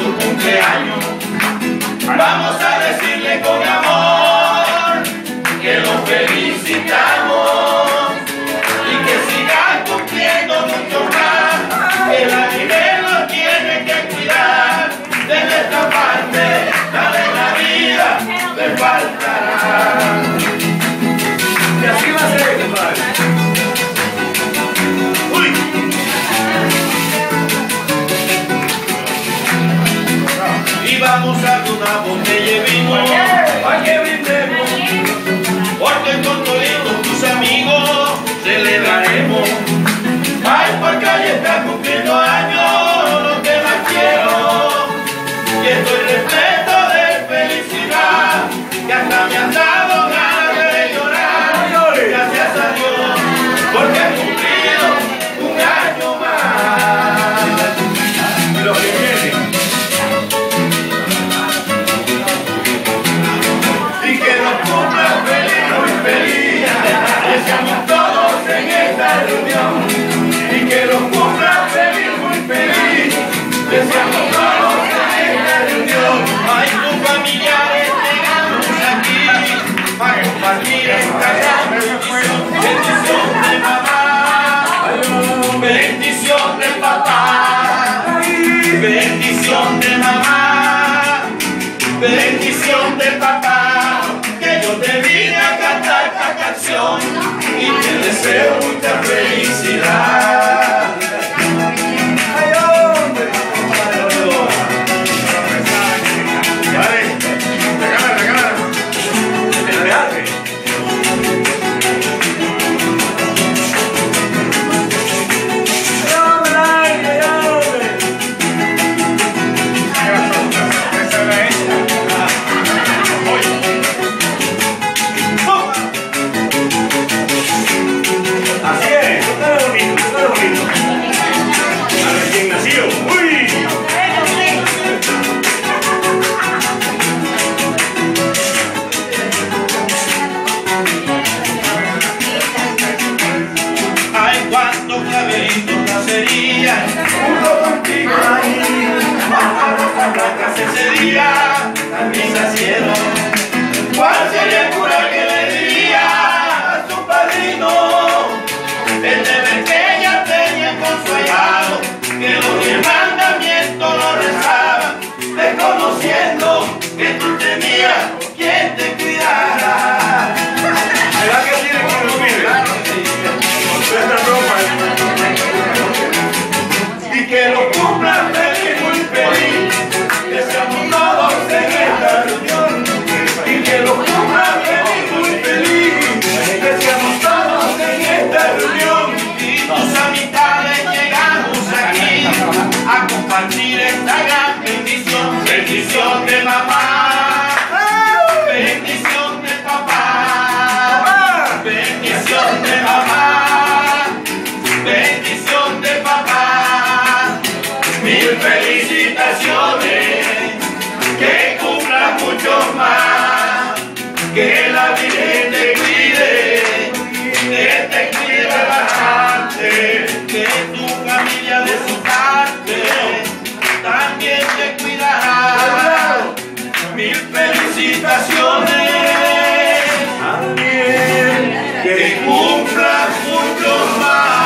tu cumpleaños. Vamos a decirle con amor que lo felicitamos y que sigan cumpliendo mucho más, que la vida lo tiene que cuidar. De nuestra parte, nada en la vida le faltará. Y así va a ser, compadre. ¡Uy! Y vamos a dar una botella de vino para que brindemos, porque con todos tus amigos celebraremos. Ay, por calle está cumpliendo años, lo que más quiero, y estoy repleto de felicidad, que hasta me han dado ganas de llorar. Gracias a Dios, porque he cumplido un año más. Y lo que viene. Y que nos cumplan feliz, muy feliz, deseamos todos en esta reunión. Y que los cumplan feliz, muy feliz, deseamos todos en esta reunión. Hay tus familiares llegamos aquí para compartir esta gran bendición. Bendición de mamá, bendición de papá, bendición de mamá, bendición de papá. Que yo te vine a cantar esta canción y te deseo mucha felicidad. ¡Ay, hombre! Vale, la cámara. El reate. Así es, esto está bonito. A recién nacido. ¡Uy! Ay, cuántos claveritos nacerían junto contigo ahí. Cuántas rosas blancas ese día también nacieron. ¿Cuál sería el cura que le diría a su padrino? El deber que ella tenía con su ahijado, que los 10 mandamientos lo rezaban, desconociendo que tú tenías quien te cuidara. ¿Verdad que tiene que lo mire? Y que lo cumplan feliz, muy feliz, deseamos todos en esta reunión. Y que lo cumplan feliz, muy feliz, deseamos todos en esta reunión. Y tus amistades llegamos aquí a compartir esta gran bendición. Bendición de mamá, bendición de papá, bendición de mamá, bendición de papá. Mil felicitaciones, que cumplas mucho más, que la Virgen te cuide, que te cuide bastante, que tu familia de su parte también te cuidará. Mil felicitaciones, también que cumplas mucho más.